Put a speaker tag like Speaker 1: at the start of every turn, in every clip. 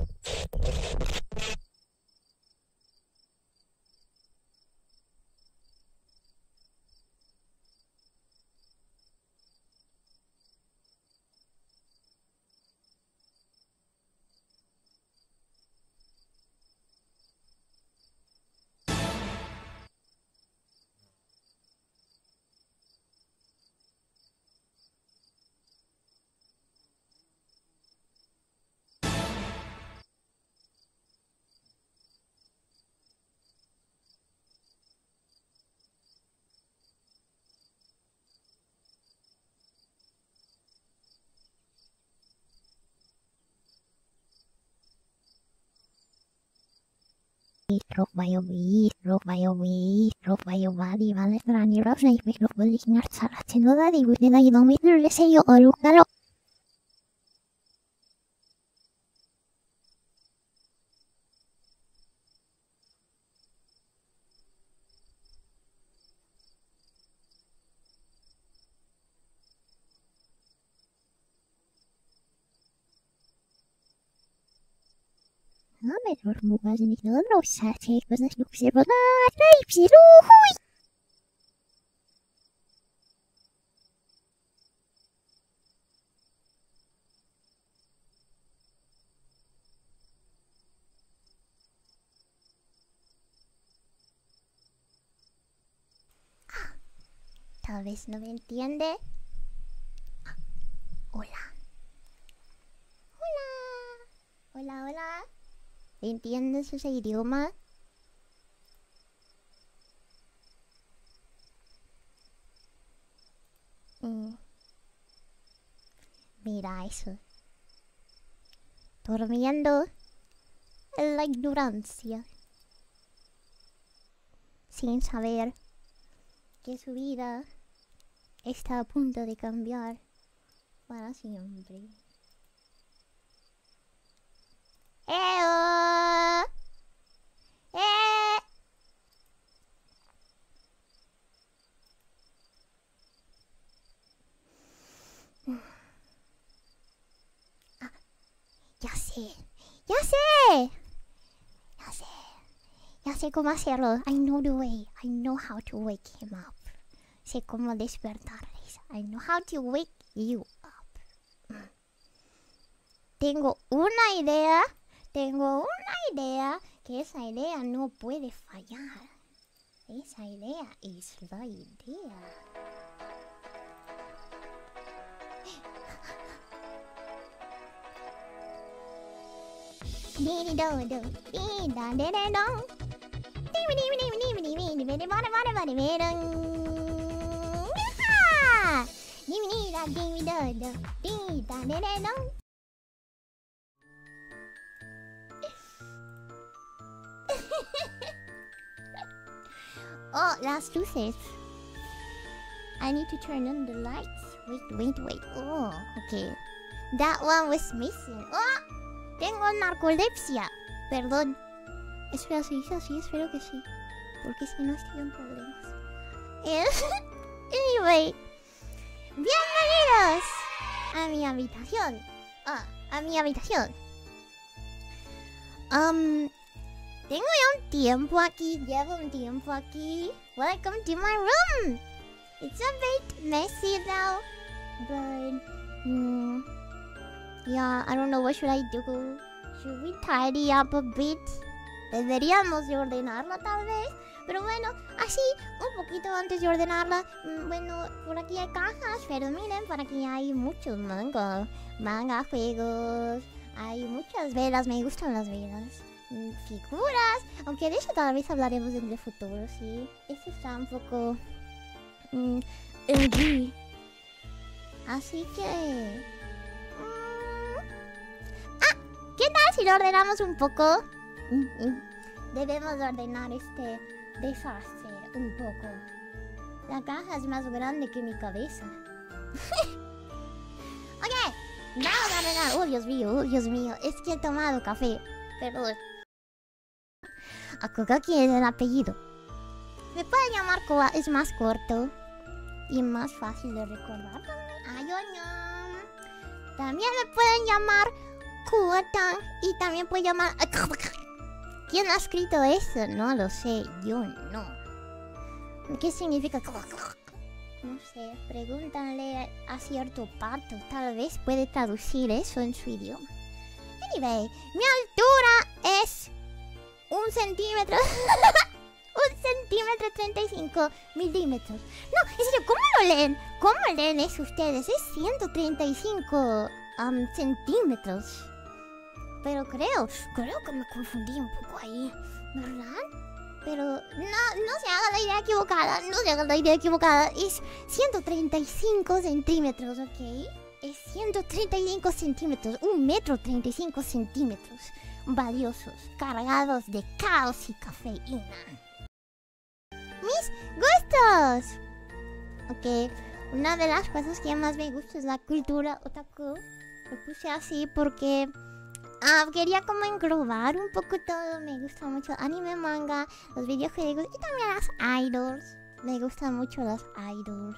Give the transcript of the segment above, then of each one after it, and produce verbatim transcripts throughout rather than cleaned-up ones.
Speaker 1: Rohbiowie, Rohbiowie, Rohbiowali, Valesrani, Rosnei, Rohbolish, Nartsaratinodadi, with the Ilometer, let's say you or Lucalo. Ahmet var bu gazetede olur o serçe kızı yüksel bana hepsi ruhu. Tal vez no me entiende. Hola. Hola. Hola, hola. ¿Entiendes ese idioma? Mm. Mira eso. Durmiendo en la ignorancia. Sin saber que su vida está a punto de cambiar para siempre. ¡Eo! ¡Eh! Ah, ya sé, ya sé, ya sé, ya sé cómo hacerlo. I know the way. I know how to wake him up. Sé cómo despertarles. I know how to wake you up. Tengo una idea. Tengo una idea que esa idea no puede fallar. Esa idea es la idea. Dee do do, dee da de de do. Dee dee dee dee dee dee dee dee dee bada bada bada bada. Ha! Dee dee da dee do do, dee da de de do. Oh, las luces. I need to turn on the lights. Wait, wait, wait. Oh, okay. That one was missing. Oh, tengo narcolepsia. Perdón. Espera, si dice así, espero que sí. Porque si no estoy en problemas. Anyway. Bienvenidos a mi habitación. Ah, a mi habitación. Um... Tengo ya un tiempo aquí, llevo un tiempo aquí. Welcome to my room. It's a bit messy now, but mm, yeah, I don't know what should I do. Should we tidy up a bit? Deberíamos de ordenarla tal vez, pero bueno, así un poquito antes de ordenarla. Mm, bueno, por aquí hay cajas, pero miren, por aquí hay muchos manga, manga, juegos. Hay muchas velas, me gustan las velas. Figuras, aunque de eso tal vez hablaremos en el futuro, sí. Esto está un poco mm, L G. Así que mm, ah, ¿qué tal si lo ordenamos un poco? Mm, mm. Debemos ordenar este desastre un poco. La caja es más grande que mi cabeza. Ok, vamos a ordenar. Oh, Dios mío, oh, Dios mío. Es que he tomado café. Perdón. Akugaki es el apellido. Me pueden llamar Koa, es más corto y más fácil de recordar. Ayonyam. También me pueden llamar mascota. Y también puede llamar... ¿Quién ha escrito eso? No lo sé. Yo no. ¿Qué significa? No sé. Pregúntale a cierto pato. Tal vez puede traducir eso en su idioma. Anyway, mi altura es... Un centímetro. Un centímetro treinta y cinco milímetros. No, en serio, ¿cómo lo leen? ¿Cómo leen eso ustedes? Es ciento treinta y cinco um, centímetros. Pero creo, creo que me confundí un poco ahí, ¿verdad? Pero no, no se haga la idea equivocada, no se haga la idea equivocada. Es ciento treinta y cinco centímetros, ¿ok? Es ciento treinta y cinco centímetros, un metro treinta y cinco centímetros. Valiosos, cargados de caos y cafeína. ¡Mis gustos! Ok, una de las cosas que más me gusta es la cultura otaku. Lo puse así porque uh, quería como englobar un poco todo. Me gusta mucho el anime, manga, los videojuegos y también las idols. Me gustan mucho las idols.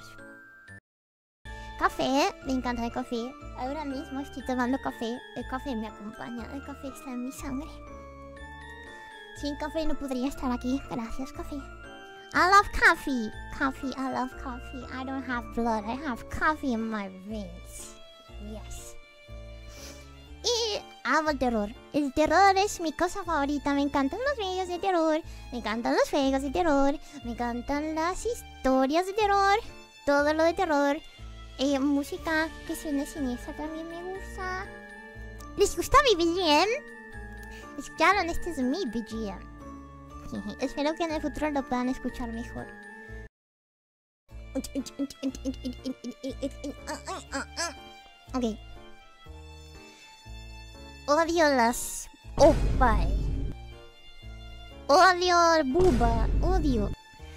Speaker 1: Café, me encanta el café. Ahora mismo estoy tomando café. El café me acompaña, el café está en mi sangre. Sin café no podría estar aquí. Gracias, café. I love coffee. Coffee, I love coffee. I don't have blood, I have coffee in my veins. Yes. Y amo el terror. El terror es mi cosa favorita. Me encantan los videos de terror. Me encantan los juegos de terror. Me encantan las historias de terror. Todo lo de terror. Eh, música que suene siniestra también me gusta. ¿Les gusta mi B G M? Escucharon, este es mi B G M. Espero que en el futuro lo puedan escuchar mejor. Ok. Odio las oppai. Odio el buba. Odio.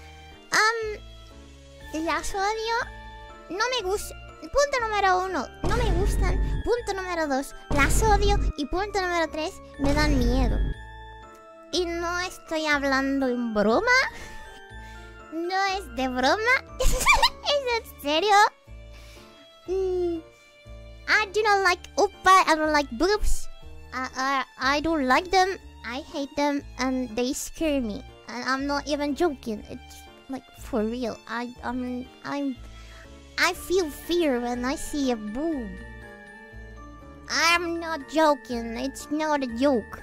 Speaker 1: Um, las odio. No me gustan. Punto número uno. No me gustan. Punto número dos. Las odio. Y punto número tres. Me dan miedo. Y no estoy hablando en broma. No es de broma. ¿Es en serio? Mm, I do not like oppa. I don't like boobs. I, I, I don't like them. I hate them. And they scare me. And I'm not even joking. It's like for real. I, I'm... I'm... I feel fear when I see a boob. I'm not joking. It's not a joke.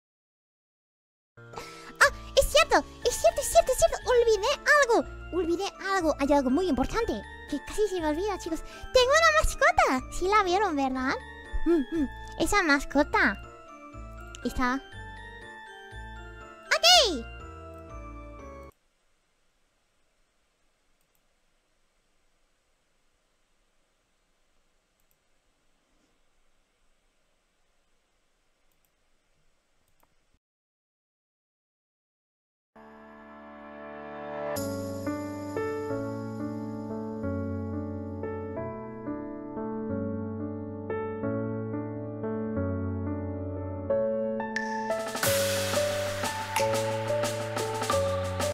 Speaker 1: ¡Ah! ¡Es cierto! ¡Es cierto, es cierto, es cierto! ¡Olvidé algo! Olvidé algo. Hay algo muy importante que casi se me olvida, chicos. ¡Tengo una mascota! Sí la vieron, ¿verdad? Mm-hmm. Esa mascota está... ¡Ok!